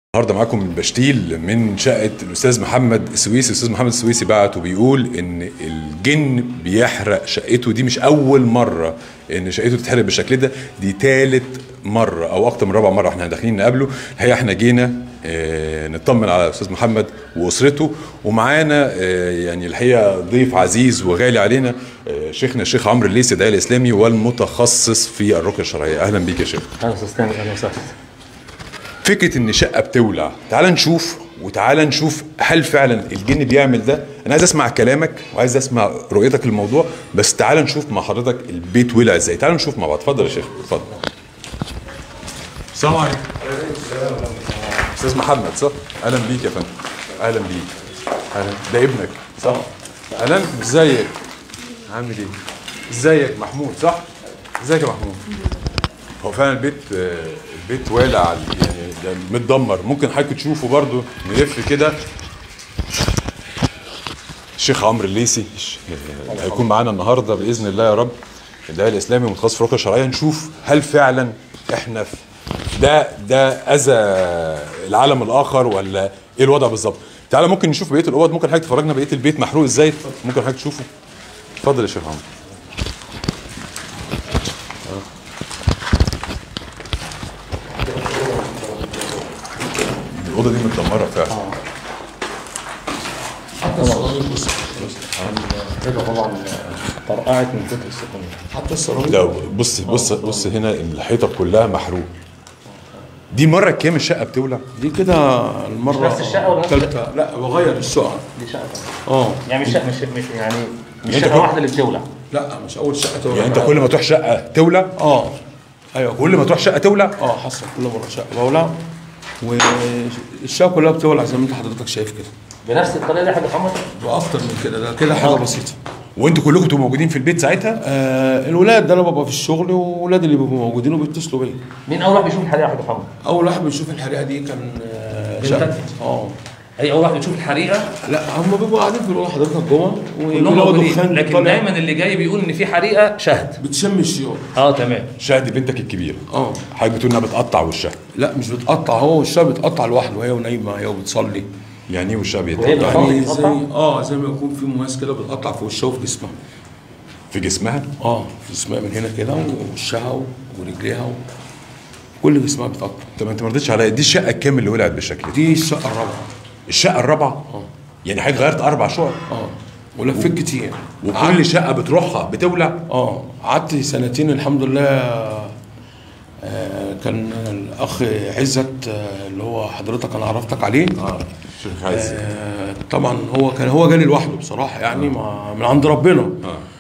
النهارده معاكم من بشتيل من شقه الاستاذ محمد السويسي. الاستاذ محمد السويسي بعت وبيقول ان الجن بيحرق شقته. دي مش اول مره ان شقته تتحرق بالشكل ده، دي ثالث مره او اكتر من رابع مره احنا داخلين نقابله. الحقيقه احنا جينا نطمن على الاستاذ محمد واسرته، ومعانا يعني الحقيقه ضيف عزيز وغالي علينا، شيخنا الشيخ عمرو الليثي، الداعيه الاسلامي والمتخصص في الرقيه الشرعيه. اهلا بيك يا شيخ. اهلا استاذ تامر، اهلا وسهلا. فكره ان شقه بتولع، تعال نشوف هل فعلا الجن بيعمل ده. انا عايز اسمع كلامك وعايز اسمع رؤيتك للموضوع، بس تعال نشوف مع حضرتك البيت ولع ازاي. تعال نشوف مع بعض. اتفضل يا شيخ، اتفضل. السلام عليكم. استاذ محمد صح؟ اهلا بيك يا فندم. اهلا بيك. اهلا، ده ابنك صح؟ اهلا، ازيك؟ عامل ايه؟ ازيك محمود صح؟ ازيك يا محمود؟ هو فعلا البيت والع، يعني ده متدمر. ممكن حضرتك تشوفوا برضو، نلف كده. الشيخ عمرو الليثي هيكون معانا النهارده باذن الله يا رب، الداعيه الاسلامي ومتخصص في الرقيه الشرعيه. نشوف هل فعلا احنا في ده اذى العالم الاخر ولا ايه الوضع بالظبط. تعالى ممكن نشوف بقيه الاوض، ممكن حضرتك تفرجنا بقيه البيت محروق ازاي، ممكن حضرتك تشوفه. اتفضل يا شيخ عمرو. الأوضة دي متدمرة فعلا. حتى السيراميك كده طبعا طرقعت من كتر السخونية. حتى السيراميك لا بص هنا الحيطة كلها محروق. دي مرة كام الشقة بتولع؟ دي كده المرة نفس الشقة ولا نفس الثالثة؟ لا بغير الشقة. دي شقة ثانية. يعني مش يعني مش انت شقة واحدة اللي بتولع. لا مش أول شقة تولع. يعني أنت كل ما تروح شقة تولع؟ أيوه كل ما تروح شقة تولع؟ حصل كل مرة شقة بولع، والشقة كلها بتولع زي ما أنت حضرتك شايف كده. بنفس الطريقة دي يا حاج محمد؟ وأكتر من كده، ده كده حاجة بسيطة. وأنتوا كلكم بتبقوا موجودين في البيت ساعتها؟ الولاد ده أنا ببقى في الشغل، وولاد اللي بيبقوا موجودين وبيتصلوا بيا. مين أول واحد بيشوف الحريقة يا حاج محمد؟ أول واحد بيشوف الحريقة دي كان بنتك؟ هي أول واحد بتشوف الحريقة؟ لا هم بيبقوا قاعدين في الأوضة حضرتك جوه كلهم موجودين، لكن دايما اللي جاي بيقول إن في حريقة شهد. بتشم الشيوط. تمام. شهد بنتك الكبيرة. حضرتك بتقول إنها بتقطع وشها. لا مش بتقطع، هو وشها بتقطع لوحده وهي ونايمة هي وبتصلي. يعني ايه وشها بيتقطع؟ يعني زي ما يكون في مواس كده بتقطع في وشها وفي جسمها. في جسمها؟ في جسمها من هنا كده، ووشها ورجليها كل جسمها بتقطع. طب انت ما رضيتش عليا، دي الشقة الكام اللي ولعت بالشكل؟ دي الشقة الرابعة. الشقة الرابعة؟ يعني حضرتك غيرت 4 شقق؟ ولفيت كتير. وكل شقة بتروحها بتولع؟ قعدت سنتين الحمد لله. كان الاخ عزت اللي هو حضرتك انا عرفتك عليه. الشيخ عزت. طبعا هو جالي لوحده بصراحه، يعني من عند ربنا.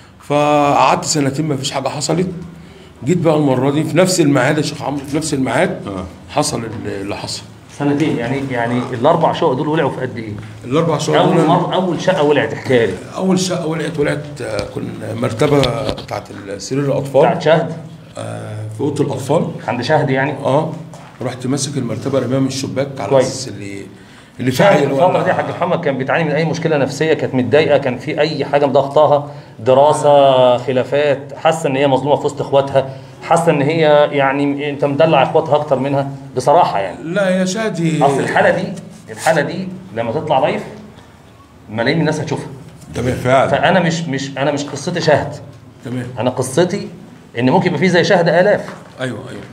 فقعدت سنتين ما فيش حاجه حصلت. جيت بقى المره دي في نفس الميعاد يا شيخ عمرو، في نفس الميعاد حصل اللي حصل. سنتين يعني ال4 شقق دول ولعوا في قد ايه؟ ال4 شقق دول اول شقه ولعت احكي لي. اول شقه ولعت كنا مرتبه بتاعت سرير الاطفال بتاعت شهد. في اوضه الاطفال عند شهد يعني. رحت ماسك المرتبه رميها من الشباك على اساس اللي فاعل. الفتره دي يا حاج محمد كان بيتعاني من اي مشكله نفسيه، كانت متضايقه، كان في اي حاجه مضغطاها، دراسه، خلافات، حاسه ان هي مظلومه في وسط اخواتها، حاسه ان هي يعني انت مدلع اخواتها اكتر منها بصراحه يعني. لا يا شادي، اصل الحاله دي لما تطلع لايف ملايين من الناس هتشوفها. تمام فعلا. فانا مش قصتي شهد. تمام. انا قصتي ان ممكن يبقى في زي شهد الاف. ايوه.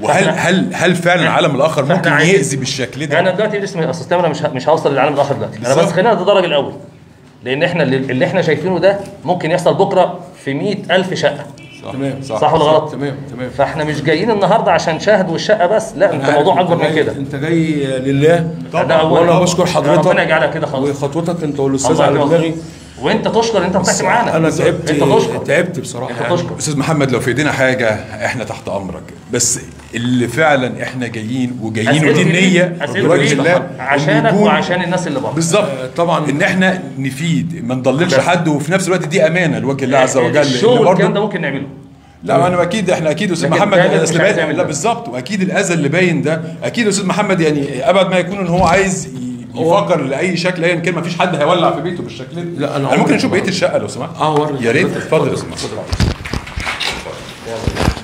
وهل فعلا العالم الاخر ممكن يأذي بالشكل ده؟ انا دلوقتي اسمي اصل انا مش هوصل للعالم الاخر دلوقتي. انا بس خلينا نتدرج الاول، لان احنا اللي احنا شايفينه ده ممكن يحصل بكره في 100,000 شقه. تمام. صح ولا غلط؟ تمام. فاحنا مش جايين النهارده عشان شاهد والشقه بس، لا انت موضوع اكبر من كده. انت جاي لله طبعا، وانا بشكر حضرتك. ربنا يجعلها كده خالص. وخطوتك انت والاستاذ على دماغي. وانت تشكر، انت فتحت معانا. انا تعبت. انت تشكر. تعبت بصراحه. انت تشكر. استاذ محمد، لو في ايدينا حاجه احنا تحت امرك، بس اللي فعلا احنا جايين ودي النيه بوجه الله عشانك وعشان الناس اللي بره. بالظبط. طبعا ان احنا نفيد، ما نضللش حد، وفي نفس الوقت دي امانه لوجه الله عز وجل. الشغل الكلام ده ممكن نعمله. لا انا اكيد احنا استاذ محمد لا بالظبط، واكيد الاذى اللي باين ده اكيد استاذ محمد يعني ابعد ما يكون ان هو عايز يفكر لاي شكل ايا كان. مفيش حد هيولع في بيته بالشكل ده. لا انا ممكن نشوف بقيه الشقه لو سمحت. يا ريت. اتفضل يا استاذ محمد.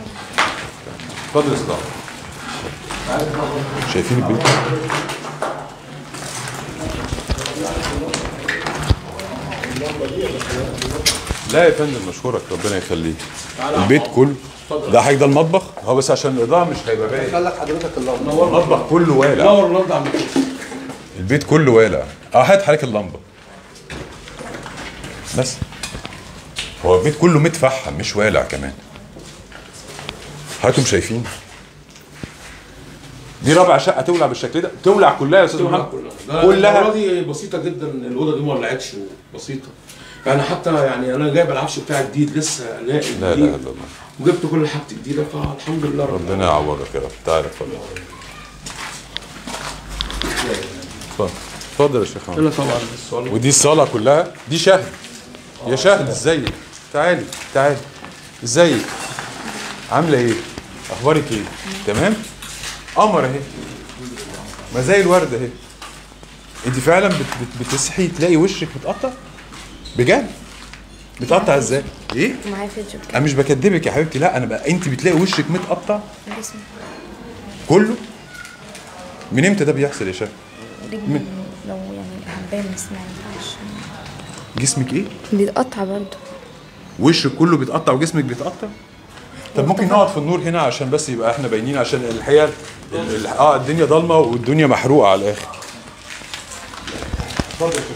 اتفضل يا استاذ. شايفين البيت؟ لا يا فندم مشكورك ربنا يخليك. البيت كله ده حاجه، ده المطبخ هو بس عشان الاضاءه مش هيبقى باين. خلك حضرتك اللمبه. المطبخ كله والع. نور اللمبه عم البيت كله والع. هات حضرتك اللمبه بس. هو البيت كله متفحم مش والع كمان. حضراتكم شايفين؟ دي رابع شقه تولع بالشكل ده، تولع كلها يا استاذ محمد. كلها الاوضه دي بسيطه جدا، الاوضه دي ما ولعتش بسيطه يعني. حتى يعني انا جايب العفش بتاعي جديد لسه لاقي جديد. لا لا لا وجبت كل حاجتي جديده فالحمد لله. ربنا يعوضك يا رب. تعالى اتفضل. اتفضل يا شيخ لا طبعا. ودي الصاله كلها دي شهد. يا شهد ازيك؟ تعالي تعالي. ازيك؟ عامله ايه؟ اخبارك ايه؟ تمام؟ قمر اهي. ما زي الورده اهي. انت فعلا بتصحي تلاقي وشك متقطع؟ بجد؟ بتقطع ازاي؟ ايه؟ معايا فيديو انا مش بكدبك يا حبيبتي، لا انا بقى انت بتلاقي وشك متقطع جسمي كله؟ من امتى ده بيحصل يا شباب؟ رجلي لو يعني هنبان بس ما ينفعش. جسمك ايه؟ بيتقطع برضه. وشك كله بيتقطع وجسمك بيتقطع؟ طب ممكن نقعد في النور هنا عشان بس يبقى احنا باينين، عشان الحقيقه الدنيا ضلمه والدنيا محروقه على الاخر. اتفضل يا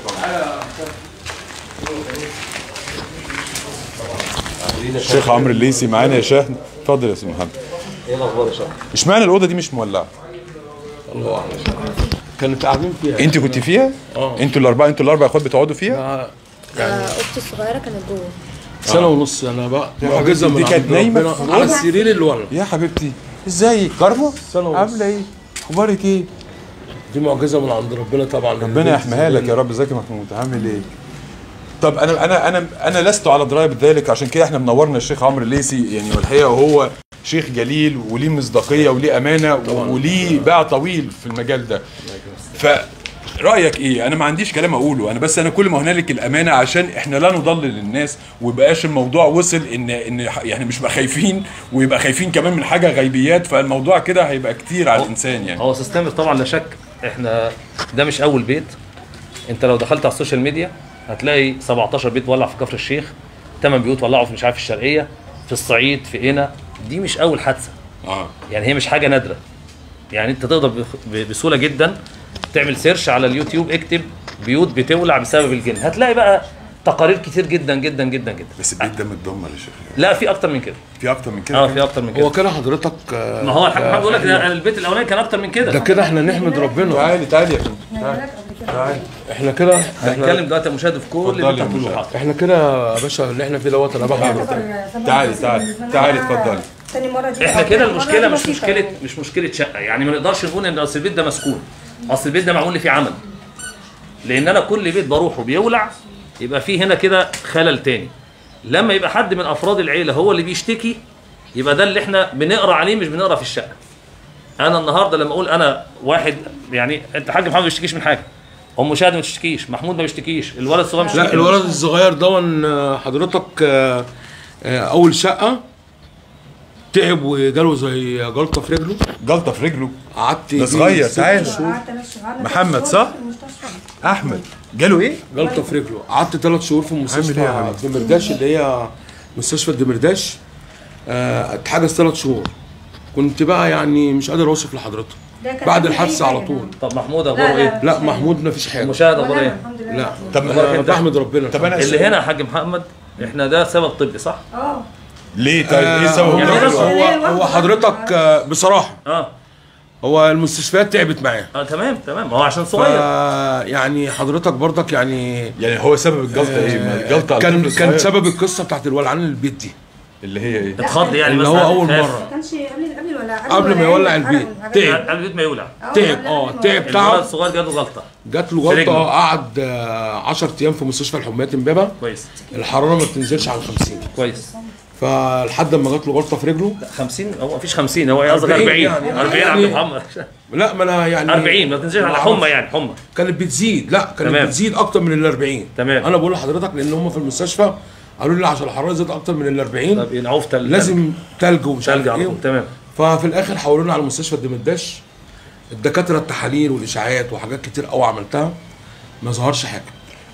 شيخ. الشيخ عمرو الليثي معانا يا شهد. اتفضل يا استاذ محمد. ايه الاخبار يا شيخ؟ اشمعنى الاوضه دي مش مولعه؟ الله اعلم. كانت قاعدين فيها. انت كنت فيها؟ انتوا الاربع اخوات بتقعدوا فيها؟ اختي الصغيره كانت جوه سنه ونص. انا بقى معجزه من دي كانت نايمه على السرير اللي ورا. يا حبيبتي ازيك؟ كارما؟ سنه ونص. عامله ايه؟ اخبارك ايه؟ دي معجزه من عند ربنا طبعا. ربنا يحميها لك يا رب. ازيك يا محمود؟ عامل ايه؟ طب انا لست على درايه بذلك، عشان كده احنا منورنا الشيخ عمرو الليثي يعني، والحقيقه وهو شيخ جليل وليه مصداقيه وليه امانه وليه باع طويل في المجال ده. فرأيك ايه؟ انا ما عنديش كلام اقوله، انا كل ما هنالك الامانه، عشان احنا لا نضلل الناس ويبقاش الموضوع وصل ان يعني مش بقى خايفين ويبقى خايفين كمان من حاجه غيبيات، فالموضوع كده هيبقى كتير على الانسان يعني. هو سيستم طبعا لا شك. احنا ده مش اول بيت. انت لو دخلت على السوشيال ميديا هتلاقي 17 بيت ولع في كفر الشيخ، 8 بيوت ولعوا في مش عارف الشرقيه، في الصعيد، في قنا. دي مش اول حادثه. يعني هي مش حاجه نادره. يعني انت تقدر بسهوله جدا تعمل سيرش على اليوتيوب، اكتب بيوت بتولع بسبب الجن، هتلاقي بقى تقارير كتير جدا جدا جدا جدا. بس البيت ده متدمر يا شيخ. لا في اكتر من كده. في اكتر من كده؟ في اكتر من كده. هو كده حضرتك ما هو الحاج محمد بيقول لك البيت الاولاني كان اكتر من كده. ده كده احنا نحمد ربنا. تعالي يا فندم. تعالي. احنا كده هنتكلم دلوقتي يا مشاهد في كل اللي انت هتقوله. احنا كده يا باشا اللي احنا فيه دوت. انا بحمد ربنا. تعالي اتفضلي. تاني مره دي احنا كده المشكله مش مشكله شقه، يعني ما نقدرش نقول ان اصل البيت ده مسكون، اصل البيت ده معمول لي فيه عمل. لان انا كل بيت بروحه بيولع يبقى فيه هنا كده خلل تاني. لما يبقى حد من افراد العيله هو اللي بيشتكي يبقى ده اللي احنا بنقرا عليه، مش بنقرا في الشقه. انا النهارده لما اقول انا واحد، يعني انت حاج محمد ما بيشتكيش من حاجه، ام شادي ما بتشتكيش، محمود ما بيشتكيش، الولد الصغير مش لا الولد الصغير ده حضرتك اول شقه تعب وجاله زي جلطه في رجله. جلطه في رجله؟ قعدت ده صغير. تعال محمد صح؟ احمد جاله ايه؟ جلطه في رجله. قعدت 3 شهور في مستشفى دمرداش اللي هي مستشفى دمرداش. اتحجز 3 شهور. كنت بقى يعني مش قادر اوصف لحضرتك بعد الحادثه على طول. طب محمود اخباره ايه؟ لا محمود ما فيش حاجه. المشاهد اخباره ايه؟ لا طب انا بحمد ربنا. طب انا اللي هنا يا حاج محمد احنا ده سبب طبي صح؟ ليه؟ طيب ايه سبب؟ يعني هو حضرتك بصراحه هو المستشفيات تعبت معاه. تمام هو عشان صغير. يعني حضرتك برضك يعني هو سبب الجلطه ايه؟ الجلطه كان سبب القصه بتاعت الولعان البيت دي اللي هي ايه؟ اتخض يعني اللي هو اول مره ما كانش قبل ما يولع البيت تعب. قبل البيت ما يولع تعب الولد تعب. الصغير جات له جلطه. قعد 10 ايام في مستشفى الحميات امبابه. كويس. الحراره ما بتنزلش عن 50. كويس. فلحد ما جات له جلطه في رجله. 50 هو مفيش 50 هو قصدك 40 يعني 40 عبد محمد. لا ما انا يعني 40 ما تنزلش على حمى يعني حمى كانت بتزيد. لا كانت تمام. بتزيد اكتر من ال 40. تمام. انا بقول لحضرتك لان هم في المستشفى قالوا لي عشان الحراره زادت اكتر من ال 40 طب ينعوف لازم تلج ومش عارف ايه. تمام. ففي الاخر حولونا على مستشفى دمرداش. الدكاتره التحاليل والاشاعات وحاجات كتير قوي عملتها ما ظهرش حاجه.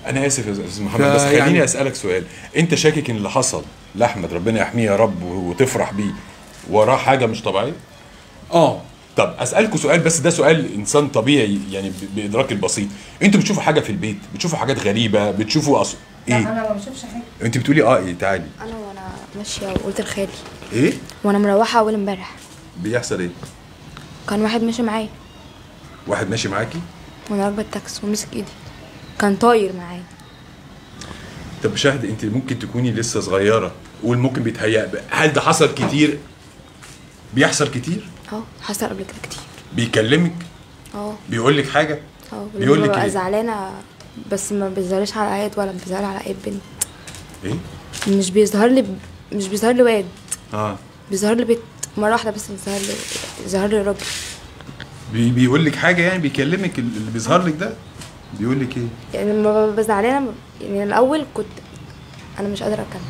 انا اسف يا استاذ محمد، بس خليني يعني اسالك سؤال. انت شاكك ان اللي حصل لاحمد ربنا يحميه يا رب وتفرح بيه وراه حاجه مش طبيعيه؟ طب اسالكوا سؤال، بس ده سؤال انسان طبيعي يعني بادراك البسيط. انتوا بتشوفوا حاجه في البيت، بتشوفوا حاجات غريبه، بتشوفوا لا ايه؟ انا ما بشوفش حاجه. انت بتقولي ايه؟ تعالي. انا وانا ماشيه وقلت لخالي ايه وانا مروحه اول امبارح بيحصل؟ ايه؟ كان واحد ماشي معايا واحد ماشي معاكي؟ وانا راكبه التاكسي ومسك ايدي، كان طاير معايا. طب شاهد، انت ممكن تكوني لسه صغيره، قول ممكن بيتهيأ، هل ده حصل كتير؟ بيحصل كتير؟ حصل قبل كده كتير. بيكلمك؟ بيقول لك حاجه؟ بيقول لك ببقى ايه؟ زعلانه بس ما بيظهرش على عيط ولا بيظهر على اي بنت. ايه؟ مش بيظهر لي واد، بيظهر لي بنت مره واحده بس. بيظهر لي راجل. بيقول لك حاجه يعني؟ بيكلمك اللي بيظهر لك ده بيقول لك ايه؟ يعني لما ببقى زعلانه يعني الاول كنت انا مش قادره اتكلم.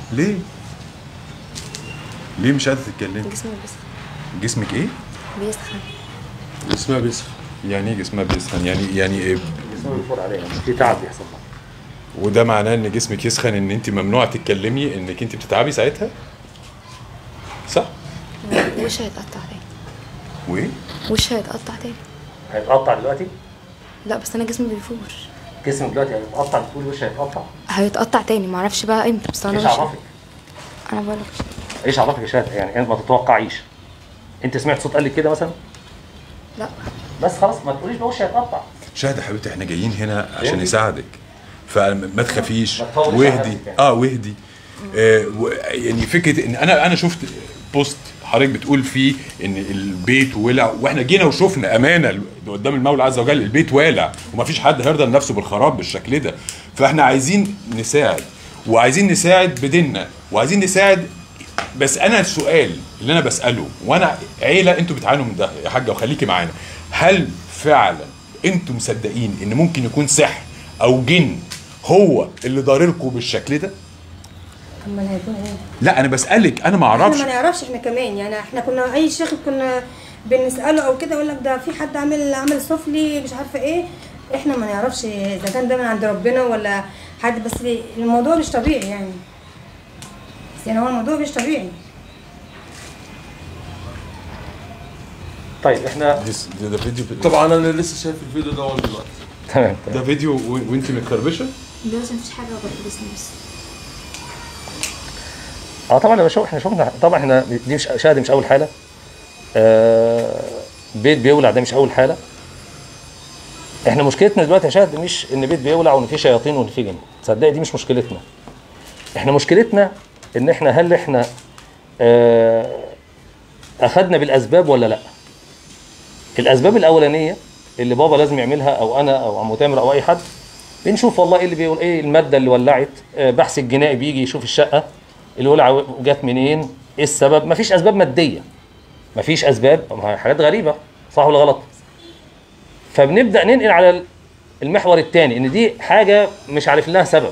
ليه مش قادره تتكلمي؟ جسمي بيسخن. جسمك ايه؟ بيسخن. جسمها بيسخن. يعني ايه جسمها بيسخن؟ يعني ايه؟ جسمها بيفور عليها، في تعب بيحصل لها. وده معناه ان جسمك يسخن ان انت ممنوع تتكلمي، انك انت بتتعبي ساعتها؟ صح؟ وشي هيتقطع تاني. وايه؟ وشي هيتقطع تاني. هيتقطع دلوقتي؟ لا بس انا جسمي بيفور. جسمك دلوقتي هيتقطع؟ بتقولي وشي هيتقطع؟ هيتقطع تاني، معرفش بقى امتى، بس انا ايش عرفك؟ انا بقول لك ايش عرفك يا شهد؟ يعني انت ما تتوقعيش. انت سمعت صوت قال لك كده مثلا؟ لا بس خلاص ما تقوليش بقى وشي هيتقطع. شاهد يا حبيبتي، احنا جايين هنا عشان نساعدك، فما تخافيش ما واهدي. واهدي. يعني فكره ان انا شفت بوست حضرتك بتقول فيه ان البيت ولع، واحنا جينا وشفنا امانه قدام المولى عز وجل البيت والع، ومفيش حد هيرضى لنفسه بالخراب بالشكل ده. فاحنا عايزين نساعد، وعايزين نساعد بديننا، وعايزين نساعد. بس انا السؤال اللي انا بساله، وانا عيله انتوا بتعانوا من ده يا حاجه وخليكي معانا، هل فعلا انتوا مصدقين ان ممكن يكون سحر او جن هو اللي ضارركم بالشكل ده؟ امال هيكون ايه؟ لا انا بسالك، انا ما اعرفش. احنا ما نعرفش، احنا كمان يعني احنا كنا اي شيخ كنا بنساله او كده يقول لك ده في حد عمل سفلي مش عارفه ايه. احنا ما نعرفش اذا كان ده من عند ربنا ولا حد، بس الموضوع مش طبيعي يعني. بس يعني هو الموضوع مش طبيعي. طيب احنا ده فيديو طبعا انا لسه شايف الفيديو ده دلوقتي. تمام. ده فيديو وانت متكربشه؟ بس مفيش حاجه غير جسمي بس. طبعا انا بشوف، احنا شفنا طبعا، احنا دي مش شاهد، مش اول حاله. بيت بيولع ده مش اول حاله. احنا مشكلتنا دلوقتي يا شاهد مش ان بيت بيولع وان في شياطين وان في جن، تصدقي دي مش مشكلتنا. احنا مشكلتنا ان احنا هل احنا اخذنا بالاسباب ولا لا. الاسباب الاولانيه اللي بابا لازم يعملها او انا او عمو تامر او اي حد، بنشوف والله ايه اللي بيقول ايه الماده اللي ولعت. بحث الجنائي بيجي يشوف الشقه الولعه جت منين، ايه السبب. مفيش اسباب ماديه، مفيش اسباب، حاجات غريبه، صح ولا غلط؟ فبنبدا ننقل على المحور الثاني ان دي حاجه مش عارف لها سبب.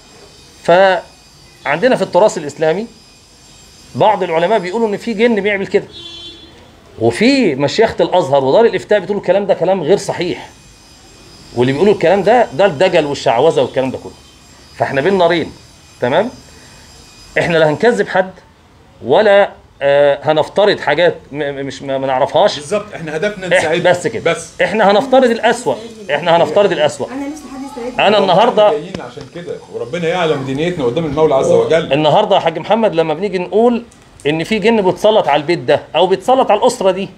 فعندنا في التراث الاسلامي بعض العلماء بيقولوا ان في جن بيعمل كده، وفي مشيخه الازهر ودار الافتاء بتقولوا الكلام ده كلام غير صحيح، واللي بيقولوا الكلام ده الدجل والشعوذه والكلام ده كله. فاحنا بين نارين. تمام؟ احنا لا هنكذب حد ولا هنفترض حاجات مش ما نعرفهاش. بالظبط، احنا هدفنا نساعد بس كده. بس احنا هنفترض الاسوأ، احنا هنفترض الاسوأ. انا لسه حد يساعدني. انا النهارده جايين عشان كده، وربنا يعلم دنيتنا قدام المولى عز وجل. النهارده يا حاج محمد لما بنيجي نقول ان في جن بيتسلط على البيت ده او بيتسلط على الاسره دي،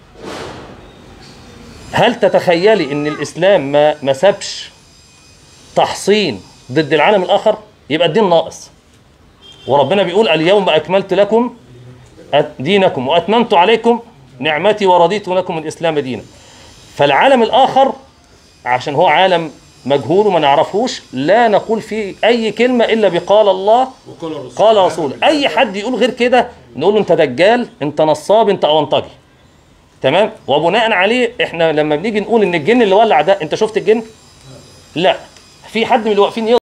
هل تتخيلي ان الاسلام ما سابش تحصين ضد العالم الاخر؟ يبقى الدين ناقص. وربنا بيقول اليوم اكملت لكم دينكم واتممت عليكم نعمتي ورضيت لكم الاسلام دينا. فالعالم الاخر عشان هو عالم مجهول وما نعرفوش، لا نقول فيه اي كلمه الا بقال الله قال رسول. اي حد يقول غير كده نقول له انت دجال، انت نصاب، انت اونطجي. تمام؟ وبناء عليه احنا لما بنيجي نقول ان الجن اللي ولع ده، انت شفت الجن؟ لا. في حد من اللي واقفين